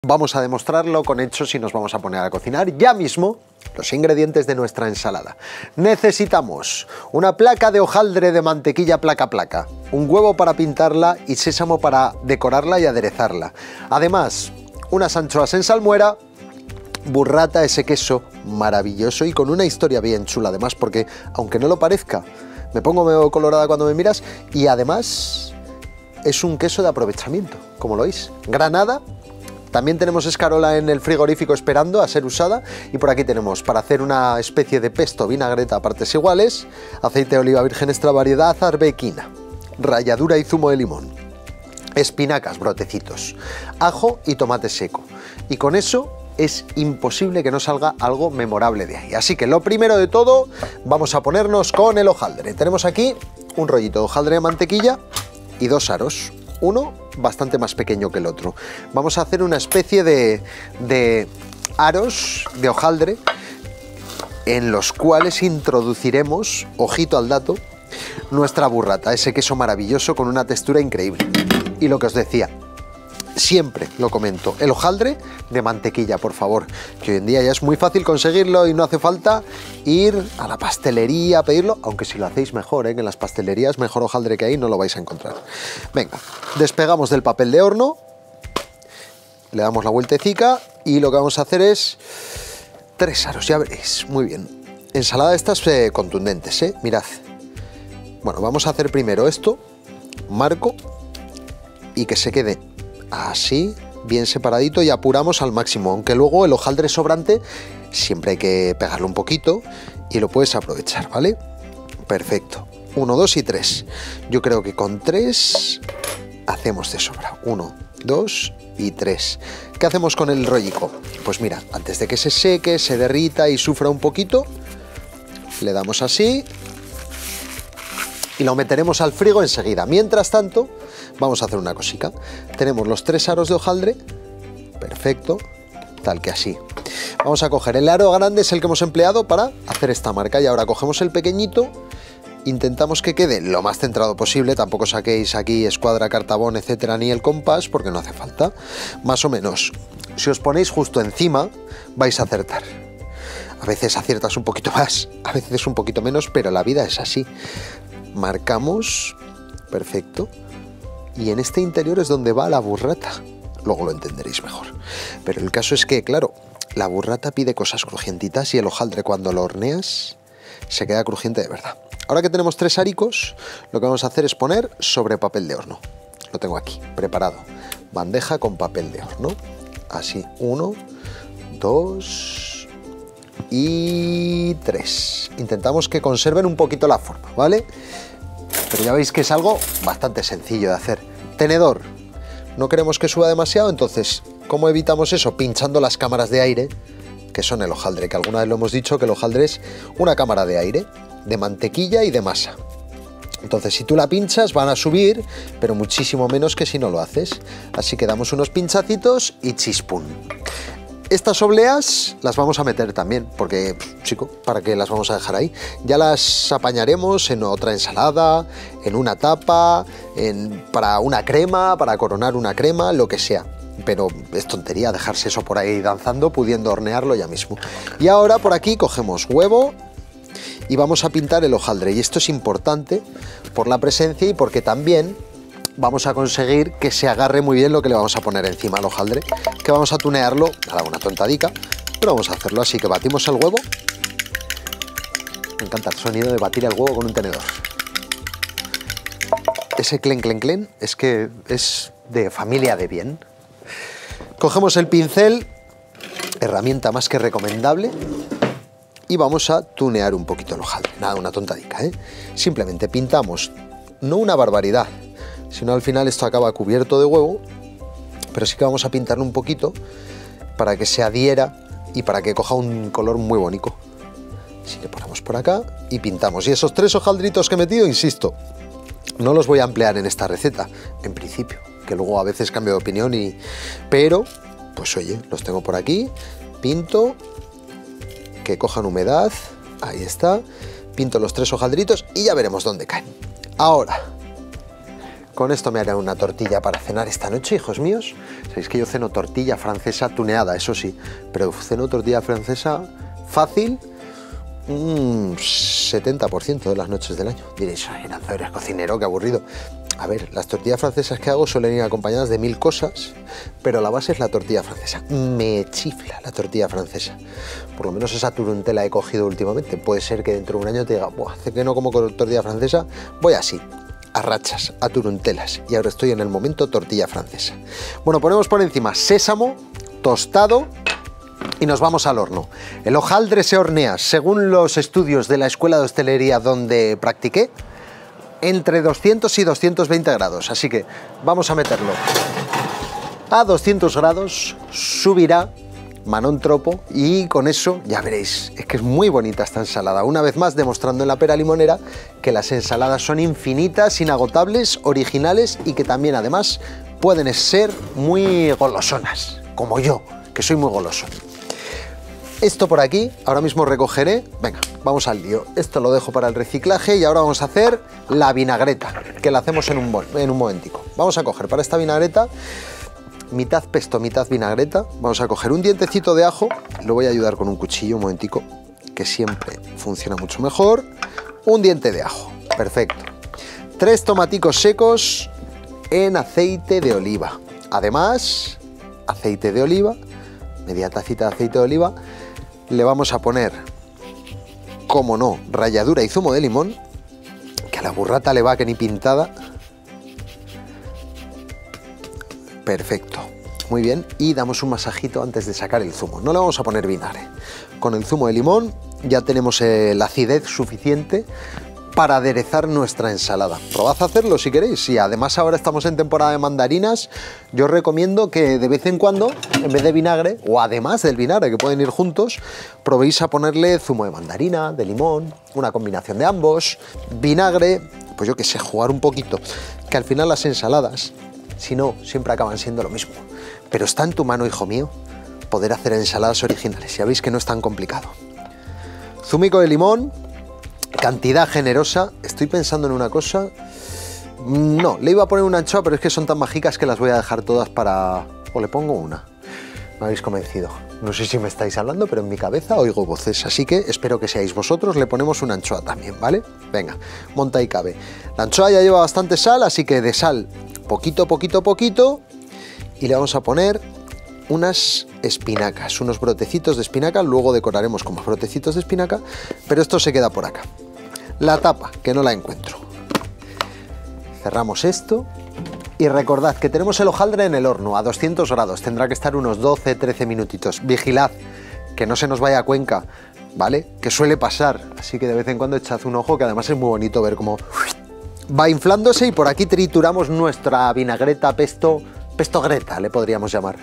Vamos a demostrarlo con hechos y nos vamos a poner a cocinar ya mismo los ingredientes de nuestra ensalada. Necesitamos una placa de hojaldre de mantequilla placa, un huevo para pintarla y sésamo para decorarla y aderezarla. Además, unas anchoas en salmuera, burrata, ese queso maravilloso y con una historia bien chula además, porque aunque no lo parezca, me pongo medio colorada cuando me miras y además es un queso de aprovechamiento, como lo veis. Granada. También tenemos escarola en el frigorífico esperando a ser usada y por aquí tenemos para hacer una especie de pesto vinagreta a partes iguales, aceite de oliva virgen extra variedad arbequina, ralladura y zumo de limón, espinacas, brotecitos, ajo y tomate seco. Y con eso es imposible que no salga algo memorable de ahí. Así que lo primero de todo vamos a ponernos con el hojaldre. Tenemos aquí un rollito de hojaldre de mantequilla y dos aros. Uno bastante más pequeño que el otro. Vamos a hacer una especie de aros de hojaldre en los cuales introduciremos, ojito al dato, nuestra burrata, ese queso maravilloso con una textura increíble. Y lo que os decía, siempre lo comento, el hojaldre de mantequilla, por favor, que hoy en día ya es muy fácil conseguirlo y no hace falta ir a la pastelería a pedirlo, aunque si lo hacéis mejor, que en las pastelerías mejor hojaldre que hay no lo vais a encontrar. Venga, despegamos del papel de horno, le damos la vueltecica y lo que vamos a hacer es 3 aros, ya veréis, muy bien. Ensalada de estas contundentes, mirad. Bueno, vamos a hacer primero esto, marco y que se quede así, bien separadito y apuramos al máximo, aunque luego el hojaldre sobrante siempre hay que pegarlo un poquito y lo puedes aprovechar, ¿vale? Perfecto. 1, 2 y 3. Yo creo que con 3 hacemos de sobra. 1, 2 y 3. ¿Qué hacemos con el rollico? Pues mira, antes de que se seque, se derrita y sufra un poquito, le damos así y lo meteremos al frigo enseguida. Mientras tanto, vamos a hacer una cosica. Tenemos los 3 aros de hojaldre, perfecto, tal que así. Vamos a coger el aro grande, es el que hemos empleado para hacer esta marca, y ahora cogemos el pequeñito, intentamos que quede lo más centrado posible, tampoco saquéis aquí escuadra, cartabón, etcétera, ni el compás, porque no hace falta. Más o menos, si os ponéis justo encima, vais a acertar. A veces aciertas un poquito más, a veces un poquito menos, pero la vida es así. Marcamos, perfecto, y en este interior es donde va la burrata, luego lo entenderéis mejor. Pero el caso es que, claro, la burrata pide cosas crujientitas y el hojaldre cuando lo horneas se queda crujiente de verdad. Ahora que tenemos 3 aricos, lo que vamos a hacer es poner sobre papel de horno. Lo tengo aquí, preparado. Bandeja con papel de horno. Así, 1, 2 y 3. Intentamos que conserven un poquito la forma, ¿vale? Pero ya veis que es algo bastante sencillo de hacer. Tenedor. No queremos que suba demasiado, entonces, ¿cómo evitamos eso? Pinchando las cámaras de aire, que son el hojaldre, que alguna vez lo hemos dicho, que el hojaldre es una cámara de aire, de mantequilla y de masa. Entonces, si tú la pinchas, van a subir, pero muchísimo menos que si no lo haces. Así que damos unos pinchacitos y chispún. Estas obleas las vamos a meter también, porque, chico, ¿para qué las vamos a dejar ahí? Ya las apañaremos en otra ensalada, en una tapa, para una crema, para coronar una crema, lo que sea. Pero es tontería dejarse eso por ahí danzando, pudiendo hornearlo ya mismo. Y ahora por aquí cogemos huevo y vamos a pintar el hojaldre. Y esto es importante por la presencia y porque también vamos a conseguir que se agarre muy bien lo que le vamos a poner encima al hojaldre, que vamos a tunearlo, nada, una tontadica, pero vamos a hacerlo así, que batimos el huevo. Me encanta el sonido de batir el huevo con un tenedor. Ese clen, clen, clen, es que es de familia de bien. Cogemos el pincel, herramienta más que recomendable, y vamos a tunear un poquito el hojaldre, nada, una tontadica, Simplemente pintamos, no una barbaridad, si no al final esto acaba cubierto de huevo, pero sí que vamos a pintarlo un poquito para que se adhiera y para que coja un color muy bonito. Así le ponemos por acá y pintamos. Y esos 3 hojaldritos que he metido, insisto, no los voy a emplear en esta receta, en principio, que luego a veces cambio de opinión, pero, pues oye, los tengo por aquí, pinto, que cojan humedad, ahí está, pinto los 3 hojaldritos y ya veremos dónde caen. Ahora, Con esto me haré una tortilla para cenar esta noche, hijos míos. Sabéis que yo ceno tortilla francesa tuneada, eso sí, pero ceno tortilla francesa fácil un 70% de las noches del año. Diréis, Iranzo, eres cocinero, qué aburrido. A ver, las tortillas francesas que hago suelen ir acompañadas de 1000 cosas, pero la base es la tortilla francesa. Me chifla la tortilla francesa. Por lo menos esa turuntela he cogido últimamente. Puede ser que dentro de un año te diga, hace que no como con tortilla francesa, voy así, a rachas, a turuntelas. Y ahora estoy en el momento tortilla francesa. Bueno, ponemos por encima sésamo tostado y nos vamos al horno. El hojaldre se hornea, según los estudios de la escuela de hostelería donde practiqué, entre 200 y 220 grados, así que vamos a meterlo a 200 grados, subirá Manon Tropo y con eso ya veréis, es que es muy bonita esta ensalada, una vez más demostrando en la pera limonera que las ensaladas son infinitas, inagotables, originales y que también además pueden ser muy golosonas, como yo, que soy muy goloso. Esto por aquí, ahora mismo recogeré, venga, vamos al lío. Esto lo dejo para el reciclaje y ahora vamos a hacer la vinagreta, que la hacemos en un momentico. Vamos a coger para esta vinagreta, mitad pesto, mitad vinagreta. Vamos a coger un dientecito de ajo, lo voy a ayudar con un cuchillo un momentico, que siempre funciona mucho mejor. Un diente de ajo, perfecto. 3 tomaticos secos en aceite de oliva. Además, aceite de oliva, media tacita de aceite de oliva. Le vamos a poner, como no, ralladura y zumo de limón, que a la burrata le va que ni pintada. Perfecto, muy bien, y damos un masajito antes de sacar el zumo. No le vamos a poner vinagre. Con el zumo de limón ya tenemos la acidez suficiente para aderezar nuestra ensalada. Probad a hacerlo si queréis, y además ahora estamos en temporada de mandarinas, yo os recomiendo que de vez en cuando, en vez de vinagre, o además del vinagre, que pueden ir juntos, probéis a ponerle zumo de mandarina, de limón, una combinación de ambos, vinagre, pues yo que sé, jugar un poquito, que al final las ensaladas, si no, siempre acaban siendo lo mismo. Pero está en tu mano, hijo mío, poder hacer ensaladas originales, ya veis que no es tan complicado. Zumico de limón, cantidad generosa. Estoy pensando en una cosa. No, le iba a poner una anchoa, pero es que son tan mágicas que las voy a dejar todas para... O le pongo una. Me habéis convencido. No sé si me estáis hablando, pero en mi cabeza oigo voces. Así que espero que seáis vosotros. Le ponemos una anchoa también, ¿vale? Venga, monta y cabe. La anchoa ya lleva bastante sal, así que de sal poquito, poquito, poquito. Y le vamos a poner unas espinacas, unos brotecitos de espinaca. Luego decoraremos con más brotecitos de espinaca, pero esto se queda por acá. La tapa, que no la encuentro. Cerramos esto y recordad que tenemos el hojaldre en el horno a 200 grados. Tendrá que estar unos 12-13 minutitos. Vigilad que no se nos vaya a Cuenca, ¿vale? Que suele pasar, así que de vez en cuando echad un ojo, que además es muy bonito ver cómo va inflándose. Y por aquí trituramos nuestra vinagreta, pesto greta, le podríamos llamar.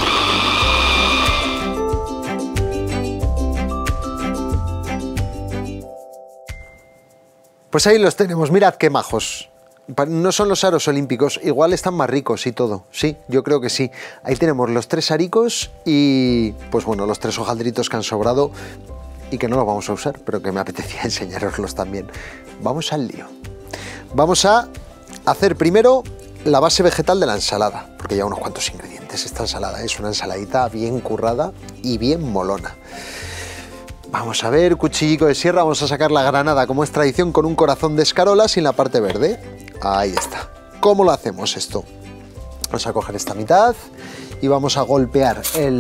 Pues ahí los tenemos, mirad qué majos. No son los aros olímpicos, igual están más ricos y todo. Sí, yo creo que sí. Ahí tenemos los 3 aricos y, pues bueno, los 3 hojaldritos que han sobrado y que no los vamos a usar, pero que me apetecía enseñaroslos también. Vamos al lío. Vamos a hacer primero la base vegetal de la ensalada, porque lleva unos cuantos ingredientes. Esta ensalada es una ensaladita bien currada y bien molona. Vamos a ver, cuchillico de sierra, vamos a sacar la granada como es tradición con un corazón de escarola sin la parte verde. Ahí está. ¿Cómo lo hacemos esto? Vamos a coger esta mitad y vamos a golpear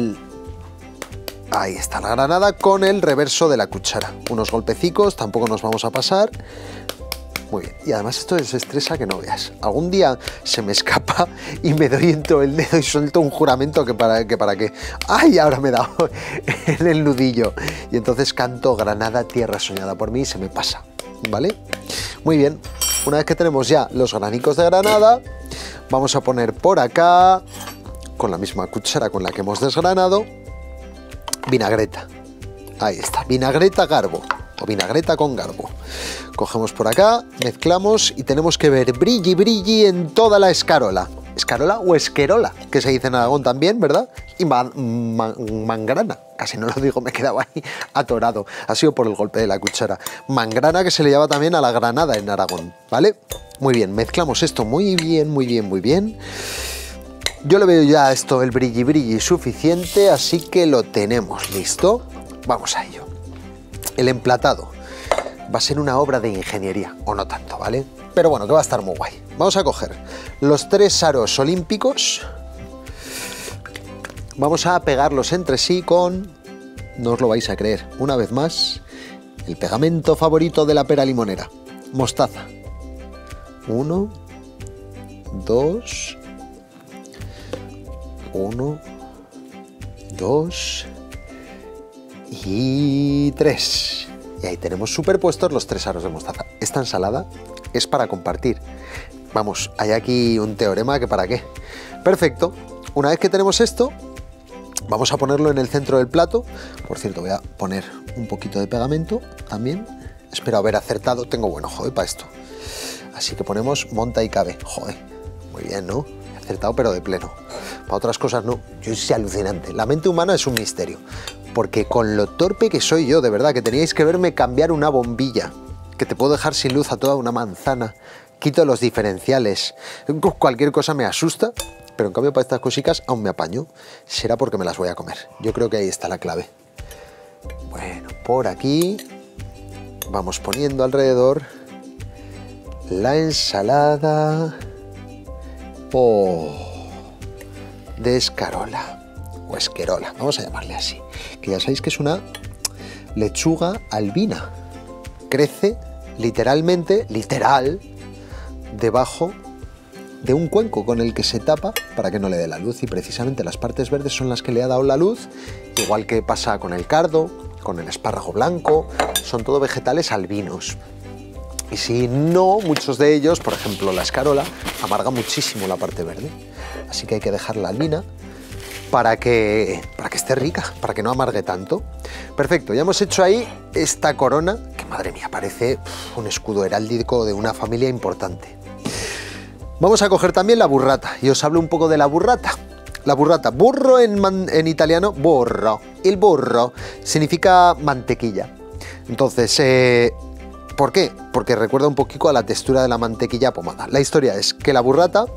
ahí está la granada con el reverso de la cuchara. Unos golpecicos, tampoco nos vamos a pasar. Muy bien, y además esto desestresa que no veas. Algún día se me escapa y me doy en todo el dedo y suelto un juramento que para qué. ¡Ay! Ahora me he dado en el nudillo. Y entonces canto Granada, tierra soñada por mí y se me pasa, ¿vale? Muy bien, una vez que tenemos ya los granicos de granada, vamos a poner por acá, con la misma cuchara con la que hemos desgranado, vinagreta. Ahí está, vinagreta garbo o vinagreta con garbo. Cogemos por acá, mezclamos y tenemos que ver brilli brilli en toda la escarola. escarola o esquerola, que se dice en Aragón también, ¿verdad? Y mangrana, casi no lo digo, me quedaba ahí atorado, ha sido por el golpe de la cuchara. Mangrana, que se le llama también a la granada en Aragón, ¿vale? Muy bien, mezclamos esto muy bien, muy bien, muy bien. Yo le veo ya a esto el brilli brilli suficiente, así que lo tenemos listo. Vamos a ello. El emplatado va a ser una obra de ingeniería, o no tanto, ¿vale? Pero bueno, que va a estar muy guay. Vamos a coger los 3 aros olímpicos, vamos a pegarlos entre sí con, no os lo vais a creer, una vez más, el pegamento favorito de la pera limonera, mostaza. 1, 2, 1, 2 y 3. Y ahí tenemos superpuestos los 3 aros de mostaza. Esta ensalada es para compartir. Vamos, hay aquí un teorema que para qué. Perfecto. Una vez que tenemos esto, vamos a ponerlo en el centro del plato. Por cierto, voy a poner un poquito de pegamento también. Espero haber acertado. Tengo buen ojo para esto. Así que ponemos monta y cabe. Joder, muy bien, ¿no? He acertado, pero de pleno. Para otras cosas no. Yo es alucinante. La mente humana es un misterio. Porque con lo torpe que soy yo, de verdad, que teníais que verme cambiar una bombilla, que te puedo dejar sin luz a toda una manzana, quito los diferenciales, cualquier cosa me asusta, pero en cambio para estas cositas aún me apaño. Será porque me las voy a comer. Yo creo que ahí está la clave. Bueno, por aquí vamos poniendo alrededor la ensalada de escarola o esquerola, vamos a llamarle así, que ya sabéis que es una lechuga albina. Crece literalmente, debajo de un cuenco con el que se tapa para que no le dé la luz, y precisamente las partes verdes son las que le ha dado la luz, igual que pasa con el cardo, con el espárrago blanco, son todo vegetales albinos. Y si no, muchos de ellos, por ejemplo la escarola, amarga muchísimo la parte verde. Así que hay que dejarla albina para que esté rica, para que no amargue tanto. Perfecto, ya hemos hecho ahí esta corona, que madre mía, parece un escudo heráldico de una familia importante. Vamos a coger también la burrata, y os hablo un poco de la burrata. La burrata, burro en italiano, burro. El burro significa mantequilla. Entonces, ¿por qué? Porque recuerda un poquito a la textura de la mantequilla pomada. La historia es que la burrata,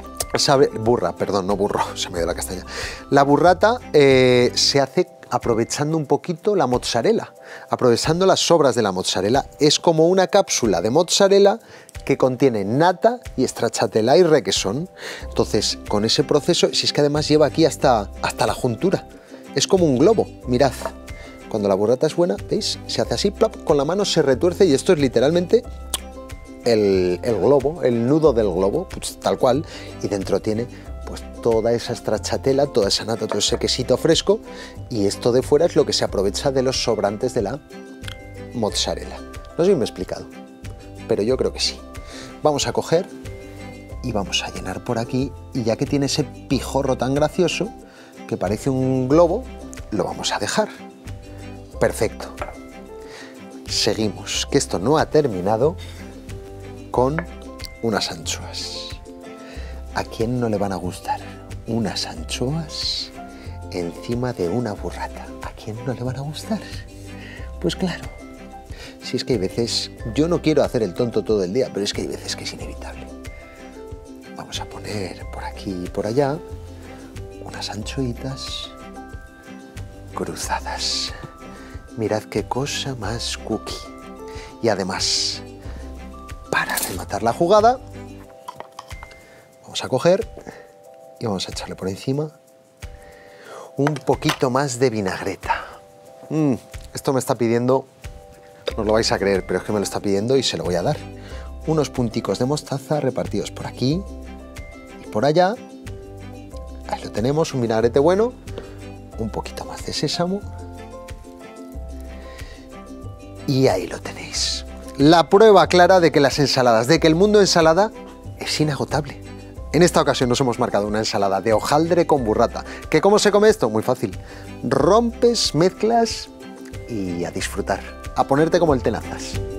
se me dio la castaña. La burrata se hace aprovechando un poquito la mozzarella, aprovechando las sobras de la mozzarella. Es como una cápsula de mozzarella que contiene nata y stracciatella y requesón. Entonces, con ese proceso, si es que además lleva aquí hasta la juntura, es como un globo, mirad. Cuando la burrata es buena, ¿veis? Se hace así, plop, con la mano se retuerce, y esto es literalmente el globo, el nudo del globo, pues, tal cual, y dentro tiene pues toda esa stracciatella, toda esa nata, todo ese quesito fresco, y esto de fuera es lo que se aprovecha de los sobrantes de la mozzarella. No sé si me he explicado, pero yo creo que sí. Vamos a coger y vamos a llenar por aquí, y ya que tiene ese pijorro tan gracioso que parece un globo, lo vamos a dejar. Perfecto. Seguimos, que esto no ha terminado, con unas anchoas. ¿A quién no le van a gustar unas anchoas encima de una burrata? ¿A quién no le van a gustar? Pues claro, si es que hay veces, yo no quiero hacer el tonto todo el día, pero es que hay veces que es inevitable. Vamos a poner por aquí y por allá unas anchoitas cruzadas. Mirad qué cosa más cookie. Y además, para rematar la jugada, vamos a coger y vamos a echarle por encima un poquito más de vinagreta. Esto me está pidiendo, no os lo vais a creer, pero es que me lo está pidiendo y se lo voy a dar. Unos punticos de mostaza repartidos por aquí y por allá. Ahí lo tenemos, un vinagrete bueno, un poquito más de sésamo. Y ahí lo tenéis. La prueba clara de que las ensaladas, de que el mundo ensalada es inagotable. En esta ocasión nos hemos marcado una ensalada de hojaldre con burrata. ¿Que cómo se come esto? Muy fácil. Rompes, mezclas y a disfrutar. A ponerte como el tenazas.